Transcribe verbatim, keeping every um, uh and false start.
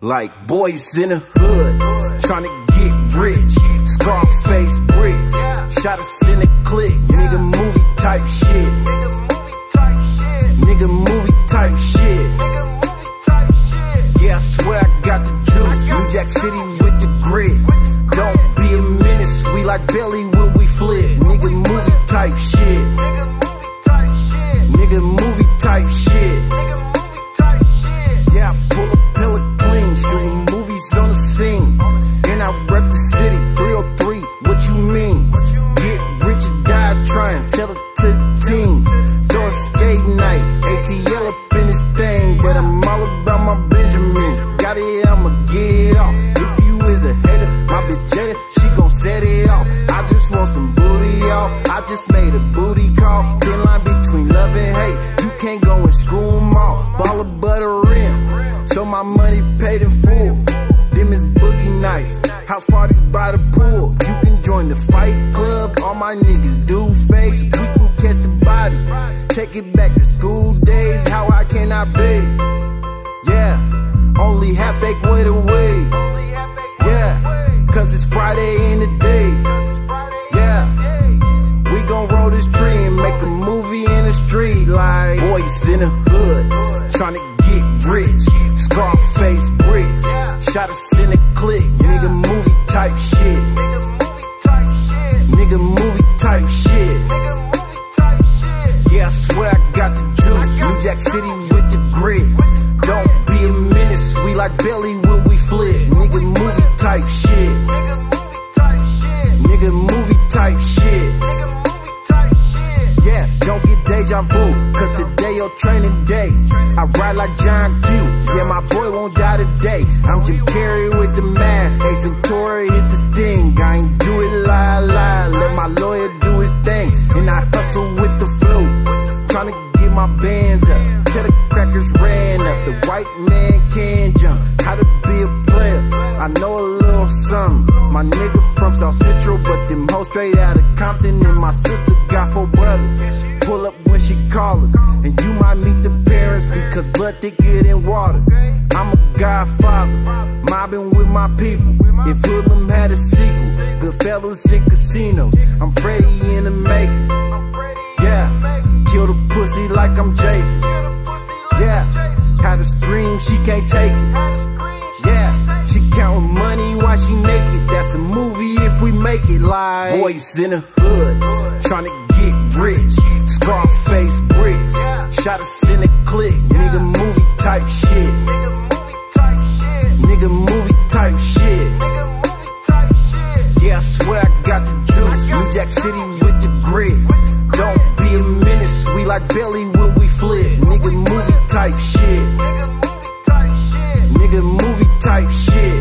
Like boys in the hood, tryna get rich. Scarface bricks, shot us in the click. Nigga movie type shit. Nigga movie type shit. Yeah, I swear I got the juice. New Jack City with the grit. Don't be a menace, we like Belly when we flip. Nigga movie type shit. Nigga movie type shit. Yeah, I pull a pillar clean, shooting movies on the scene. And I rep the city, three oh three, what you mean? Get rich or die trying, tell it to the team. Throw a skate night, A T L up in this thing. But I'm all about my Benjamins, got it, I'ma get it off. If you is a hater, my bitch Jada, she gon' set it off. I just want some booty, y'all, I just made a booty call. Thin line between love and hate, you can't go and screw them all. Ball of butter rim, so my money paid in full. Them is boogie nights, house parties by the pool. You can join the fight club, all my niggas do fakes. We can catch the bodies, take it back to school days. How I can I be? Yeah, only half-baked way to wait. Yeah, cause it's Friday in the day. Yeah, we gon' roll this tree and make a movie in the street. Like boys in the hood, tryna get rich. Scarface bricks, shot us in the click. Nigga movie type shit. Nigga movie type shit. Yeah, I swear I got the juice. New Jack City with the grit. Don't be a menace, we like Belly when we flip. Nigga movie type shit. Nigga movie type shit. Yeah, don't get deja vu, cause today your training day. I ride like John Q, yeah, my boy won't die today. I'm Jim Carrey with the mask, Ace Ventura hit the sting. I ain't do it lie, lie, let my lawyer do his thing. And I hustle with the flow, tryna get my bands up. Tell the crackers ran up, the white man can jump. How to be a player, I know a little something. My nigga from South Central, but them hoes straight out of Compton. And my sister got four brothers, pull up when she call us. And you might meet the parents, because blood thicker than water. I'm a godfather, mobbing with my people. If Hoodlum had a sequel, Goodfellas and casinos, I'm Freddy in the making. Yeah, kill the pussy like I'm Jason. Yeah, how to scream, she can't take it. Yeah, she counting money while she naked. That's a movie if we make it. Like boys in the hood, tryna get rich. Scarface bricks, shot us in the click. Nigga movie type shit. Nigga movie type shit. Yeah, I swear I got the juice. New Jack City with the grit. Don't be a menace, we like Belly when we flip. Nigga movie type shit. Nigga movie type shit.